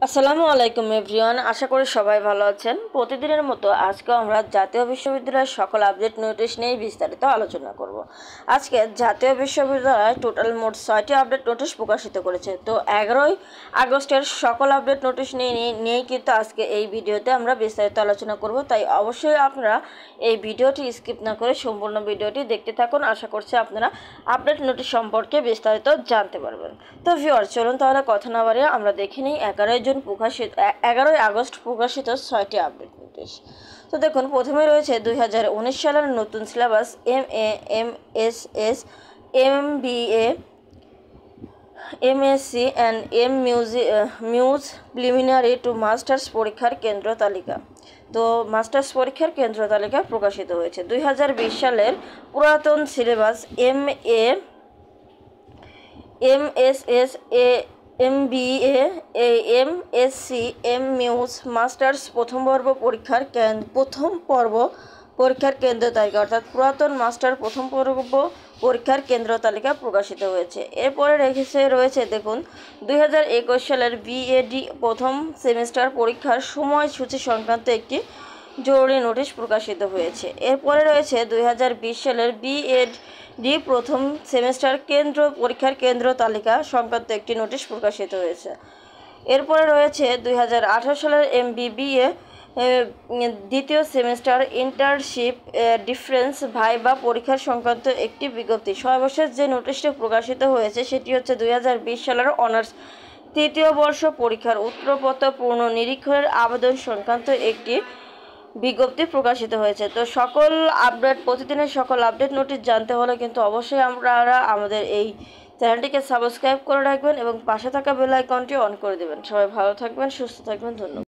আসসালামু আলাইকুম এভরিওয়ান, আশা করি সবাই ভালো আছেন। প্রতিদিনের মতো আজকে আমরা জাতীয় বিশ্ববিদ্যালয়ের সকল আপডেট নোটিশ নিয়ে বিস্তারিত আলোচনা করব। আজকে জাতীয় বিশ্ববিদ্যালয় টোটাল মোট 6টি আপডেট নোটিশ প্রকাশিত করেছে। তো 11ই আগস্টের সকল আপডেট নোটিশ নিয়েই কিন্তু আজকে এই ভিডিওতে আমরা বিস্তারিত আলোচনা করব। তাই অবশ্যই আপনারা এই ভিডিওটি স্কিপ না করে সম্পূর্ণ ভিডিওটি দেখতে থাকুন। আশা করছি আপনারা আপডেট নোটিশ সম্পর্কে বিস্তারিত জানতে পারবেন। তো ভিউয়ার, চলুন তাহলে কথা না বাড়িয়ে আমরা দেখে নিই 11ই আগস্ট প্রকাশিত 6টি আপডেট নোটিশ। তো দেখুন, প্রথমে রয়েছে 2019 সালের নতুন syllabus MA, MSS, MBA, MSc and মিউজ প্রিলিমিনারি টু মাস্টার্স পরীক্ষার কেন্দ্র তালিকা। তো মাস্টার্স পরীক্ষার কেন্দ্র তালিকা প্রকাশিত হয়েছে। 2020 সালের পুরাতন syllabus MA, MSS, MBA, MSc, মিউজ মাস্টার্স প্রথম পর্ব পরীক্ষার কেন্দ্র তালিকা, অর্থাৎ পুরাতন মাস্টার প্রথম পর্ব পরীক্ষার কেন্দ্র তালিকা প্রকাশিত হয়েছে। এরপরে রয়েছে দেখুন, 2021 সালের বিএডি প্রথম সেমিস্টার পরীক্ষার সময়সূচি সংক্রান্ত একটি জরুরি নোটিশ প্রকাশিত হয়েছে। এরপরে রয়েছে 2020 সালের বিএডি প্রথম সেমিস্টার পরীক্ষার কেন্দ্র তালিকা সংক্রান্ত একটি নোটিশ প্রকাশিত হয়েছে। এরপরে রয়েছে 2018 সালের MBBA দ্বিতীয় সেমিস্টার ইন্টার্নশিপ ডিফারেন্স ভাইবা পরীক্ষার সংক্রান্ত একটি বিজ্ঞপ্তি। সর্বশেষ যে নোটিশটি প্রকাশিত হয়েছে সেটি হচ্ছে 2020 সালের অনার্স তৃতীয় বর্ষ পরীক্ষার উত্তরপত্র পুনর্নিরীক্ষণের আবেদন সংক্রান্ত একটি বিজ্ঞপ্তি প্রকাশিত হয়েছে। তো প্রতিদিনের সকল আপডেট নোটিশ জানতে হলে কিন্তু অবশ্যই আপনারা আমাদের এই চ্যানেলটিকে সাবস্ক্রাইব করে রাখবেন এবং পাশে থাকা বেল আইকনটি অন করে দেবেন। সবাই ভালো থাকবেন, সুস্থ থাকবেন, ধন্যবাদ।